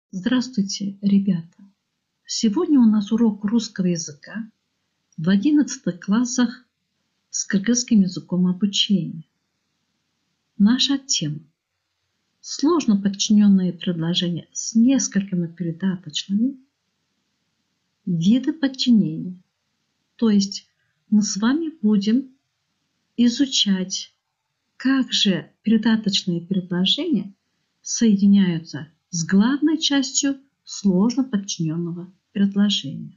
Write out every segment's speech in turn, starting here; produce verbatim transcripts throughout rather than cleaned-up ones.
Здравствуйте, ребята! Сегодня у нас урок русского языка в одиннадцатых классах с кыргызским языком обучения. Наша тема – сложно подчиненные предложения с несколькими придаточными, виды подчинения. То есть мы с вами будем изучать, как же придаточные предложения соединяются с главной частью сложно подчиненного предложения.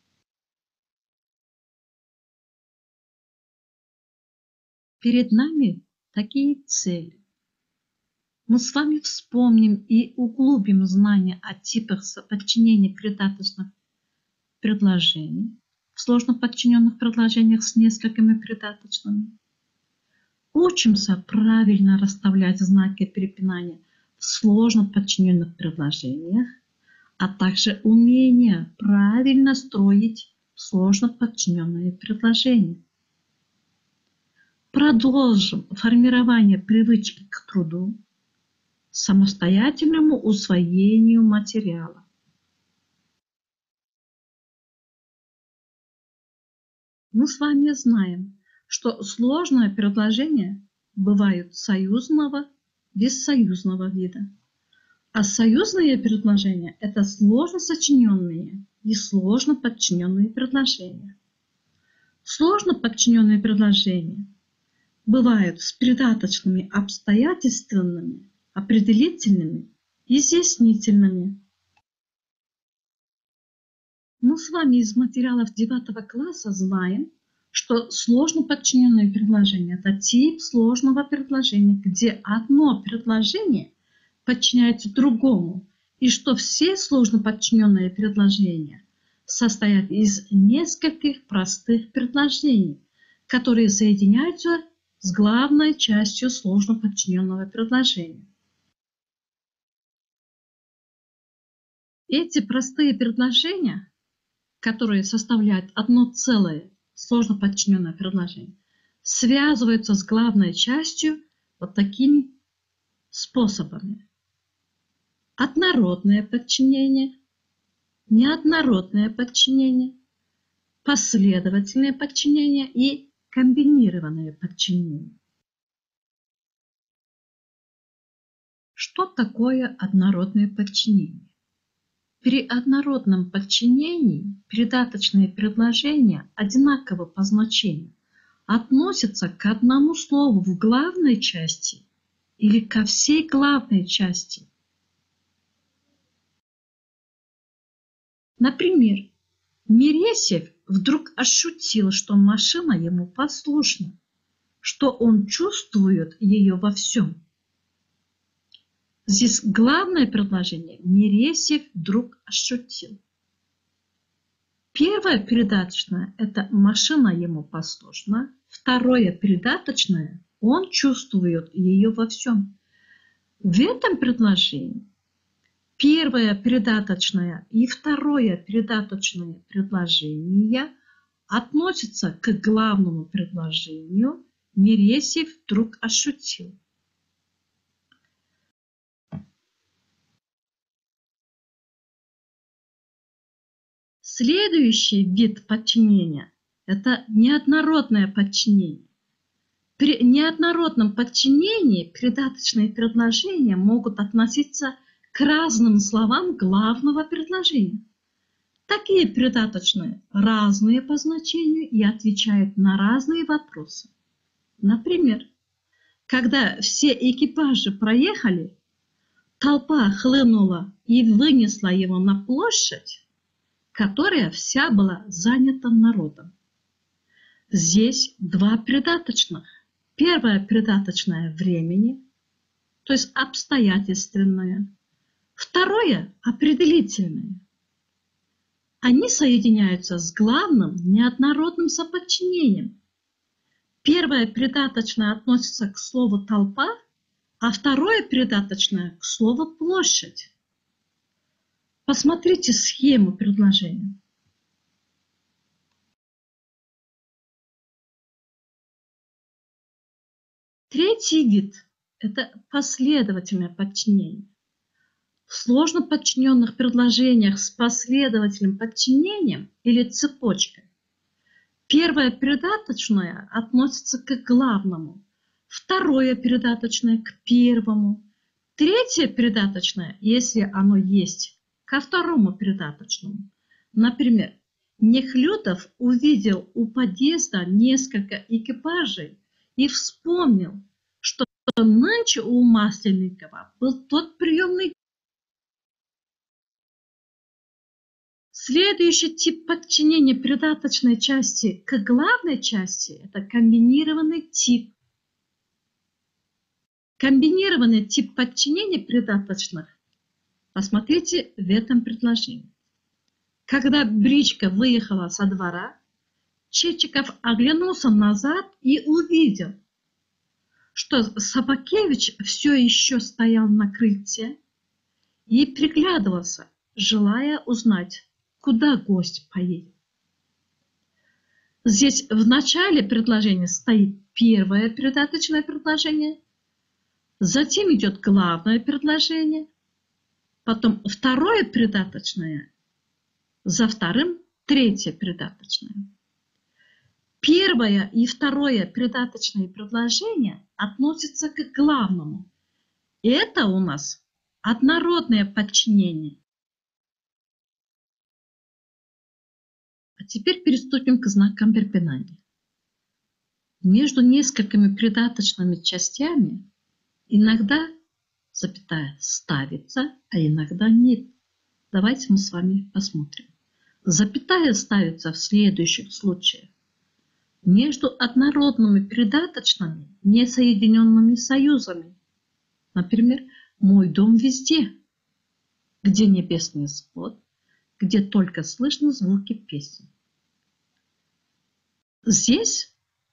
Перед нами такие цели. Мы с вами вспомним и углубим знания о типах подчинения придаточных предложений в сложно подчиненных предложениях с несколькими придаточными. Учимся правильно расставлять знаки препинания в сложно подчиненных предложениях, а также умение правильно строить сложно подчиненные предложения. Продолжим формирование привычки к труду, самостоятельному усвоению материала. Мы с вами знаем, что сложные предложения бывают союзного, бессоюзного вида. А союзные предложения – это сложно сочиненные и сложно подчиненные предложения. Сложно подчиненные предложения бывают с придаточными обстоятельственными, определительными, изъяснительными. Мы с вами из материалов девятого класса знаем, что сложно подчиненное предложение – это тип сложного предложения, где одно предложение подчиняется другому, и что все сложно подчиненные предложения состоят из нескольких простых предложений, которые соединяются с главной частью сложно подчиненного предложения. Эти простые предложения, которые составляют одно целое сложно подчиненное предложение, связываются с главной частью вот такими способами. Однородное подчинение, неоднородное подчинение, последовательное подчинение и комбинированное подчинение. Что такое однородное подчинение? При однородном подчинении придаточные предложения одинаково по значению относятся к одному слову в главной части или ко всей главной части. Например, Мересьев вдруг ощутил, что машина ему послушна, что он чувствует ее во всем. Здесь главное предложение Мересьев вдруг ощутил. Первое придаточное – это машина ему послушна. Второе придаточное – он чувствует ее во всем. В этом предложении первое придаточное и второе придаточное предложение относятся к главному предложению Мересьев вдруг ощутил. Следующий вид подчинения – это неоднородное подчинение. При неоднородном подчинении придаточные предложения могут относиться к разным словам главного предложения. Такие придаточные разные по значению и отвечают на разные вопросы. Например, когда все экипажи проехали, толпа хлынула и вынесла его на площадь, которая вся была занята народом. Здесь два придаточных. Первое придаточное времени, то есть обстоятельственное. Второе определительное. Они соединяются с главным неоднородным соподчинением. Первое придаточное относится к слову «толпа», а второе придаточное к слову «площадь». Посмотрите схему предложения. Третий вид – это последовательное подчинение. В сложно подчиненных предложениях с последовательным подчинением или цепочкой первое придаточное относится к главному, второе придаточное к первому, третье придаточное, если оно есть, ко второму придаточному. Например, Нехлюдов увидел у подъезда несколько экипажей и вспомнил, что нынче у Масленникова был тот приемный. Следующий тип подчинения придаточной части к главной части – это комбинированный тип. Комбинированный тип подчинения придаточных посмотрите в этом предложении. Когда бричка выехала со двора, Чечиков оглянулся назад и увидел, что Собакевич все еще стоял на крыльце и приглядывался, желая узнать, куда гость поедет. Здесь в начале предложения стоит первое придаточное предложение, затем идет главное предложение, потом второе придаточное, за вторым третье придаточное. Первое и второе придаточные предложения относятся к главному. Это у нас однородное подчинение. А теперь приступим к знакам препинания. Между несколькими придаточными частями иногда запятая ставится, а иногда нет. Давайте мы с вами посмотрим. Запятая ставится в следующих случаях. Между однородными придаточными, несоединенными союзами. Например, «Мой дом везде», где небесный свод, где только слышны звуки песен. Здесь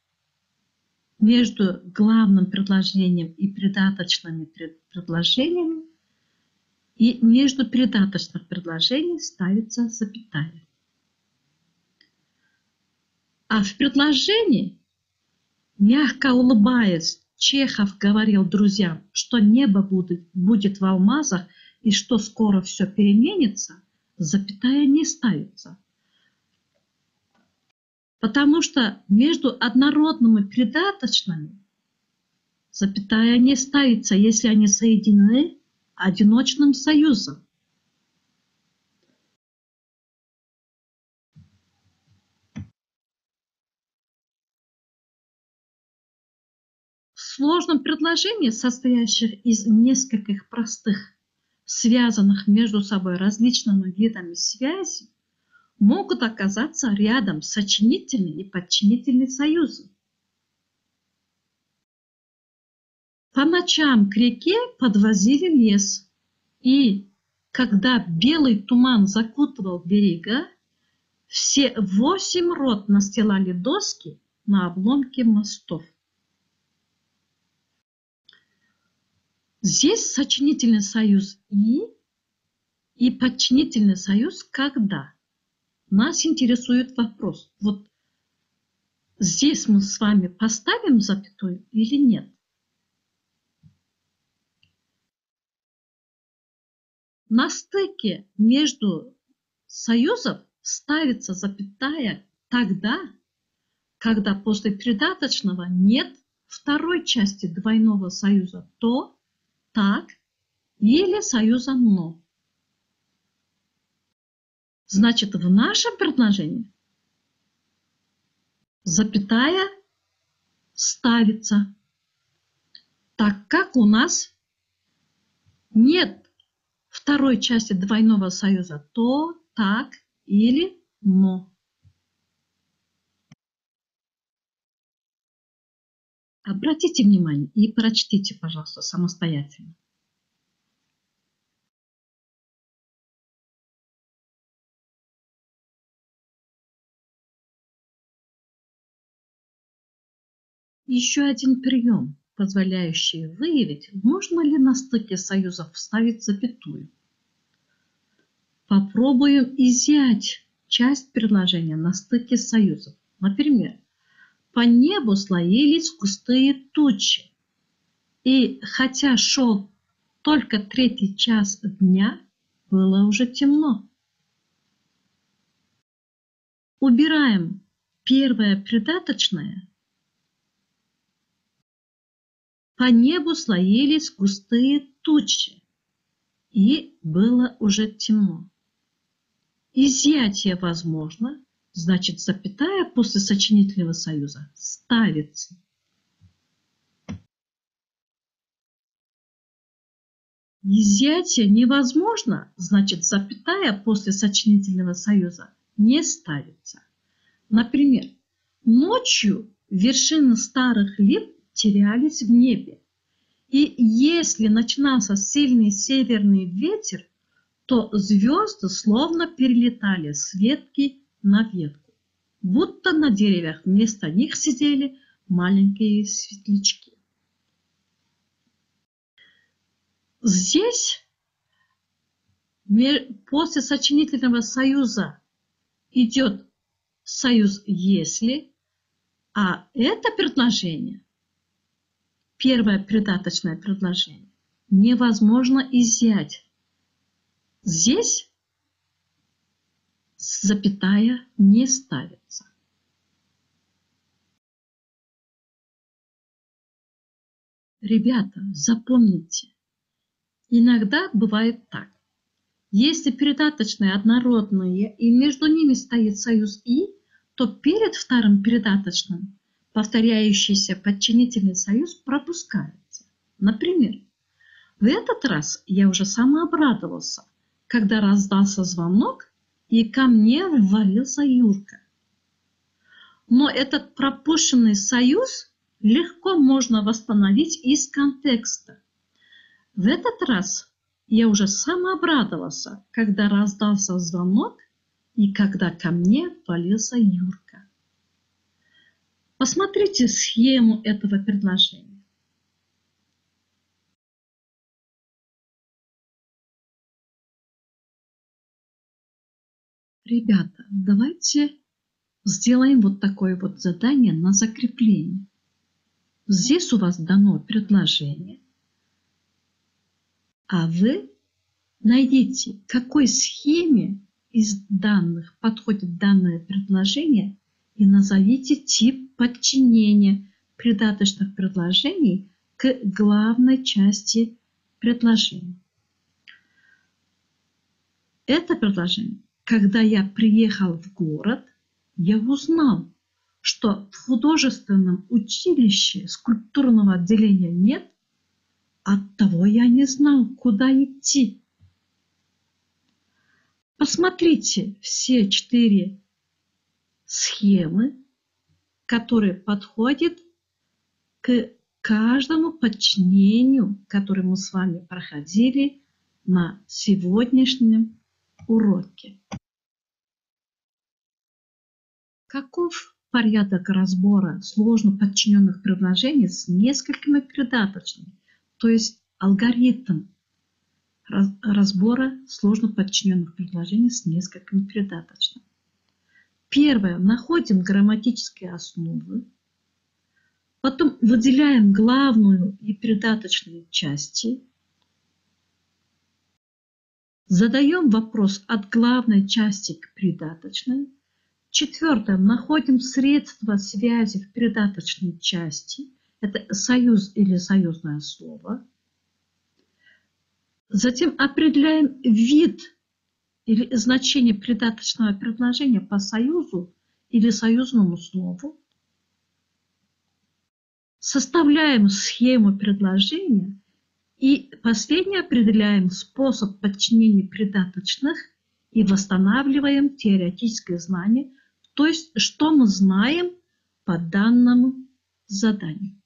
между главным предложением и придаточными предложениями и между придаточных предложений ставится запятая. А в предложении, мягко улыбаясь, Чехов говорил друзьям, что небо будет, будет в алмазах и что скоро все переменится, запятая не ставится. Потому что между однородными придаточными запятая не ставится, если они соединены одиночным союзом. В сложном предложении, состоящем из нескольких простых, связанных между собой различными видами связи, могут оказаться рядом сочинительные и подчинительные союзы. По ночам к реке подвозили лес, и когда белый туман закутывал берега, все восемь рот настилали доски на обломке мостов. Здесь сочинительный союз «и» и подчинительный союз «когда». Нас интересует вопрос, вот здесь мы с вами поставим запятую или нет? На стыке между союзов ставится запятая тогда, когда после придаточного нет второй части двойного союза «то», «так» или союза «но». Значит, в нашем предложении запятая ставится, так как у нас нет второй части двойного союза «то», «так» или «но». Обратите внимание и прочтите, пожалуйста, самостоятельно. Еще один прием, позволяющий выявить, можно ли на стыке союзов вставить запятую. Попробуем изъять часть предложения на стыке союзов. Например, по небу слоились густые тучи, и хотя шел только третий час дня, было уже темно. Убираем первое придаточное. По небу слоились густые тучи, и было уже темно. Изъятие возможно, значит, запятая после сочинительного союза ставится. Изъятие невозможно, значит, запятая после сочинительного союза не ставится. Например, ночью вершины старых лип терялись в небе. И если начинался сильный северный ветер, то звезды словно перелетали с ветки на ветку, будто на деревьях вместо них сидели маленькие светлячки. Здесь после сочинительного союза идет союз «если», а это предложение, первое придаточное предложение, невозможно изъять. Здесь запятая не ставится. Ребята, запомните, иногда бывает так. Если придаточные однородные и между ними стоит союз «и», то перед вторым придаточным повторяющийся подчинительный союз пропускается. Например, в этот раз я уже сам обрадовался, когда раздался звонок, и ко мне ввалился Юрка. Но этот пропущенный союз легко можно восстановить из контекста. В этот раз я уже сам обрадовался, когда раздался звонок и когда ко мне ввалился Юрка. Посмотрите схему этого предложения. Ребята, давайте сделаем вот такое вот задание на закрепление. Здесь у вас дано предложение, а вы найдите, к какой схеме из данных подходит данное предложение и назовите тип подчинения придаточных предложений к главной части предложения. Это предложение. Когда я приехал в город, я узнал, что в художественном училище скульптурного отделения нет, оттого я не знал, куда идти. Посмотрите все четыре схемы, которые подходят к каждому подчинению, которое мы с вами проходили на сегодняшнем уроке. Каков порядок разбора сложно подчиненных предложений с несколькими придаточными, то есть алгоритм разбора сложно подчиненных предложений с несколькими придаточными? Первое. Находим грамматические основы. Потом выделяем главную и придаточные части. Задаем вопрос от главной части к придаточной. Четвертое. Находим средства связи в придаточной части. Это союз или союзное слово. Затем определяем вид или значение придаточного предложения по союзу или союзному слову. Составляем схему предложения. И последнее, определяем способ подчинения придаточных и восстанавливаем теоретическое знание, то есть что мы знаем по данному заданию.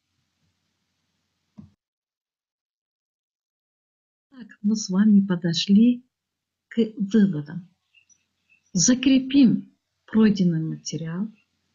Так, мы с вами подошли к выводам. Закрепим пройденный материал.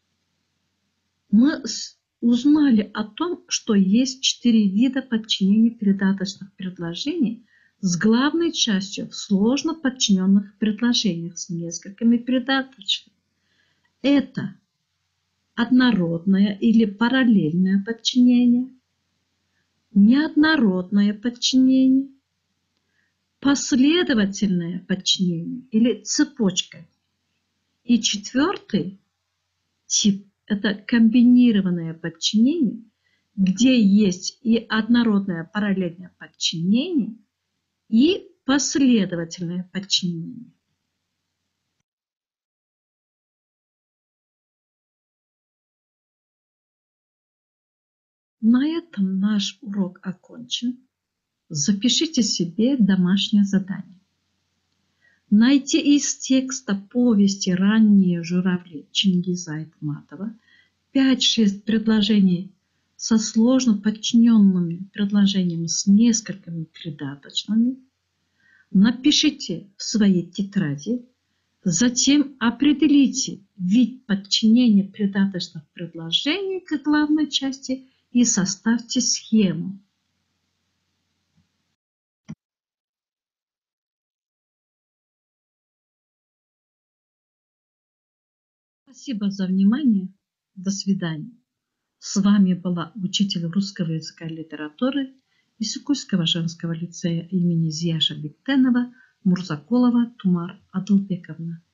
Мы узнали о том, что есть четыре вида подчинения придаточных предложений с главной частью в сложно подчиненных предложениях с несколькими придаточными. Это однородное или параллельное подчинение, неоднородное подчинение, последовательное подчинение или цепочка. И четвертый тип – это комбинированное подчинение, где есть и однородное параллельное подчинение, и последовательное подчинение. На этом наш урок окончен. Запишите себе домашнее задание. Найти из текста повести «Ранние журавли» Чингиза Айтматова пять-шесть предложений со сложно подчиненными предложениями с несколькими придаточными. Напишите в своей тетради, затем определите вид подчинения придаточных предложений к главной части и составьте схему. Спасибо за внимание. До свидания. С вами была учитель русского языка и литературы Иссыкульского женского лицея имени Зияша Биктенова Мурзакулова Тумар Адылбековна.